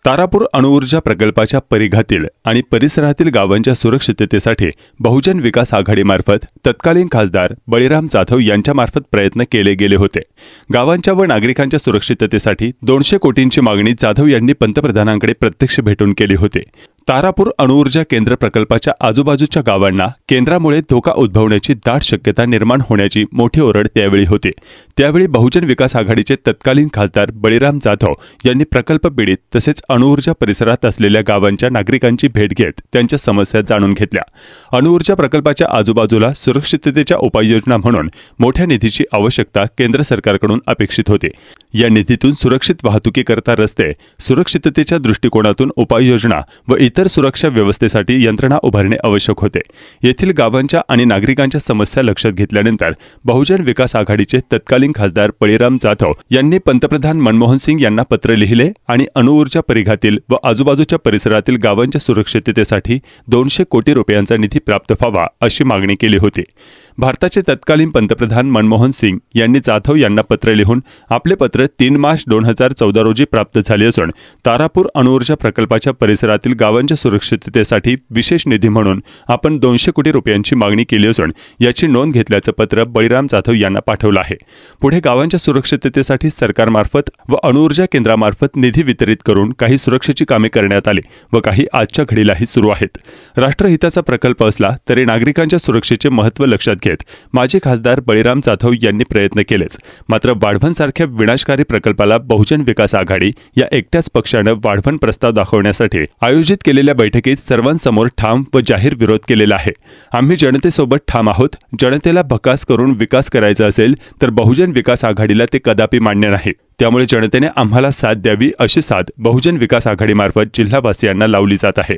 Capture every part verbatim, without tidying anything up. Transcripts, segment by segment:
तारापूर अणुऊर्जा प्रकल्पाच्या परिघातील आणि परिसरातील गावांच्या सुरक्षिततेसाठी बहुजन विकास आघाडीमार्फत तत्कालीन खासदार बळीराम जाधव यांच्यामार्फत प्रयत्न केले गेले होते। गावांच्या व नागरिकांच्या सुरक्षिततेसाठी दोनशे कोटींची मागणी जाधव यांनी पंतप्रधानांकडे प्रत्यक्ष भेटून केली होती। तारापूर अणुऊर्जा केंद्र प्रकल्पाच्या आजूबाजूच्या गावांना केंद्रामुळे धोका उद्भवण्याची दाट शक्यता निर्माण होण्याची मोठी ओरड त्यावेळी होती। त्यावेळी बहुजन विकास आघाडीचे तत्कालीन खासदार बळीराम जाधव यांनी प्रकल्प पीडित तसेच अणुऊर्जा परिसरात असलेल्या गावांच्या नागरिकांची भेट घेत त्यांच्या समस्या जाणून घेतल्या। अणुऊर्जा प्रकल्पाच्या आजूबाजूला सुरक्षिततेच्या उपाययोजना म्हणून मोठ्या निधीची आवश्यकता केंद्र सरकारकडून अपेक्षित होती। या निधीतून सुरक्षित वाहतुकीकरता रस्ते, सुरक्षिततेच्या दृष्टिकोनातून उपाययोजना व इतर सुरक्षा व्यवस्थेसाठी यंत्रणा उभारणे आवश्यक होते। येथील गावांच्या आणि नागरिकांच्या समस्या लक्षात घेतल्यानंतर बहुजन विकास आघाडीचे तत्कालीन खासदार बळीराम जाधव यांनी पंतप्रधान मनमोहन सिंग यांना पत्र लिहिले आणि अणुऊर्जा परिघातील व आजूबाजूच्या परिसरातील गावांच्या सुरक्षिततेसाठी दोनशे कोटी रुपयांचा निधी प्राप्त व्हावा अशी मागणी केली होती। भारताचे तत्कालीन पंतप्रधान मनमोहन सिंग यांनी जाधव यांना पत्र लिहून आपले पत्र तीन मार्च दोन हजार चौदा रोजी प्राप्त झाले असून तारापूर अणुऊर्जा प्रकल्पाच्या परिसरातील गावांच्या सुरक्षिततेसाठी विशेष निधी म्हणून आपण दोनशे कोटी रुपयांची मागणी केली असून याची नोंद घेतल्याचं पत्र बळीराम जाधव यांना पाठवलं आहे। पुढे गावांच्या सुरक्षिततेसाठी सरकारमार्फत व अणुऊर्जा केंद्रामार्फत निधी वितरित करून काही सुरक्षेची कामे करण्यात आली व काही आजच्या घडीलाही सुरू आहेत। राष्ट्रहिताचा प्रकल्प असला तरी नागरिकांच्या सुरक्षेचे महत्त्व लक्षात घेत माजी खासदार बळीराम जाधव यांनी प्रयत्न केलेच, मात्र वाढवणसारख्या विनाशकारी प्रकल्पाला बहुजन विकास आघाडी या एकट्याच पक्षाने वाढवण प्रस्ताव दाखवण्यासाठी आयोजित केलेल्या बैठकीत सर्वांसमोर ठाम व जाहीर विरोध केलेला आहे। आम्ही जनतेसोबत ठाम आहोत। जनतेला भकास करून विकास करायचा असेल तर बहुजन विकास आघाडीला ते कदापि मान्य नाही। त्यामुळे जनतेने आम्हाला साथ द्यावी अशी साथ बहुजन विकास आघाडीमार्फत जिल्हावासियांना लावली जात आहे।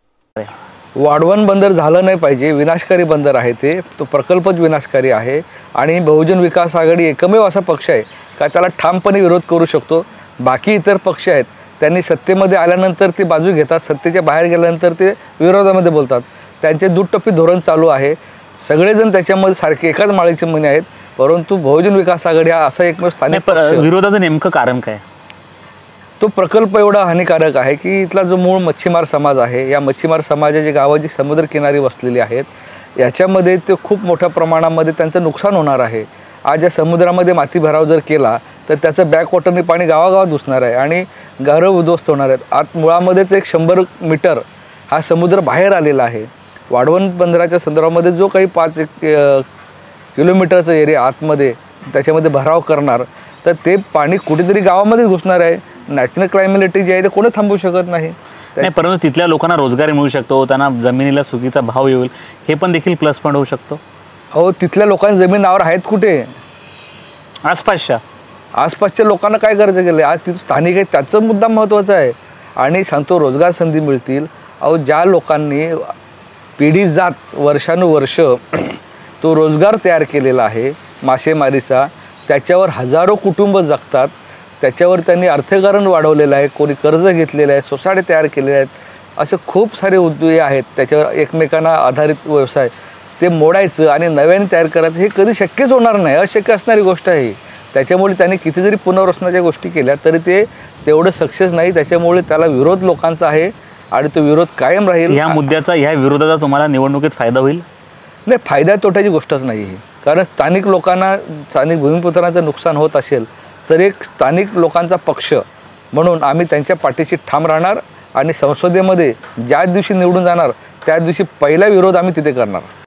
वाढवण बंदर झालं नाही पाहिजे, विनाशकारी बंदर आहे ते, तो प्रकल्पच विनाशकारी आहे आणि बहुजन विकास आघाडी एकमेव असा पक्ष आहे का त्याला ठामपणे विरोध करू शकतो। बाकी इतर पक्ष आहेत त्यांनी सत्तेमध्ये आल्यानंतर ती बाजू घेतात, सत्तेच्या बाहेर गेल्यानंतर ते विरोधामध्ये बोलतात। त्यांचे दुटप्पी धोरण चालू आहे। सगळेजण त्याच्यामध्ये सारखे एकाच माळीचे मणी आहेत, परंतु बहुजन विकास आघाडी हा असा एकमेव स्थानिक विरोधाचं नेमकं कारण काय? तो प्रकल्प एवढा हानिकारक आहे की इथला जो मूळ मच्छीमार समाज आहे, या मच्छीमार समाजाची गावं जी समुद्रकिनारी वसलेली आहेत याच्यामध्ये ते खूप मोठ्या प्रमाणामध्ये त्यांचं नुकसान होणार आहे। आज या समुद्रामध्ये माती भराव जर केला तर त्याचं बॅकवॉटरने पाणी गावागावात घुसणार आहे आणि घरं उद्ध्वस्त होणार आहेत। आत मुळामध्येच एक शंभर मीटर हा समुद्र बाहेर आलेला आहे। वाढवण बंदराच्या संदर्भामध्ये जो काही पाच एक किलोमीटरचा एरिया आतमध्ये त्याच्यामध्ये भराव करणार तर ते पाणी कुठेतरी गावामध्ये घुसणार आहे। नॅशनल क्लायमेलिटी जी आहे ते कोणी थांबवू शकत नाही। नाही, परंतु तिथल्या लोकांना रोजगार मिळू शकतो, त्यांना जमिनीला सुकीचा भाव येईल, हे पण देखील प्लस पॉईंट होऊ शकतो। हो, तिथल्या लोकांनी जमीन नावावर आहेत कुठे? आसपासच्या आसपासच्या लोकांना काय गरज केलं? आज तिथं स्थानिक आहे त्याचं मुद्दा महत्त्वाचा आहे आणि सांगतो रोजगार संधी मिळतील। अहो, ज्या लोकांनी पिढी जात वर्षानुवर्ष तो रोजगार तयार केलेला आहे मासेमारीचा, त्याच्यावर हजारो कुटुंब जगतात, त्याच्यावर त्यांनी अर्थकारण वाढवलेलं आहे, कोणी कर्ज घेतलेलं आहे, सोसायटी तयार केलेल्या आहेत, असे खूप सारे उद्योग आहेत त्याच्यावर एकमेकांना आधारित व्यवसाय, ते मोडायचं आणि नव्याने तयार करायचं हे कधी शक्यच होणार नाही, अशक्य असणारी गोष्ट आहे। त्याच्यामुळे त्यांनी किती जरी पुनर्वसनाच्या गोष्टी केल्या तरी ते तेवढं सक्सेस नाही। त्याच्यामुळे त्याला विरोध लोकांचा आहे आणि तो विरोध कायम राहील। या मुद्द्याचा, या विरोधाचा तुम्हाला निवडणुकीत फायदा होईल? नाही, फायदा तोट्याची गोष्टच नाही आहे, कारण स्थानिक लोकांना, स्थानिक भूमिपुत्रांचं नुकसान होत असेल तर एक स्थानिक लोकांचा पक्ष म्हणून आम्ही त्यांच्या पाठीशी ठाम राहणार आणि संसदेमध्ये ज्या दिवशी निवडून जाणार त्या दिवशी पहिला विरोध आम्ही तिथे करणार।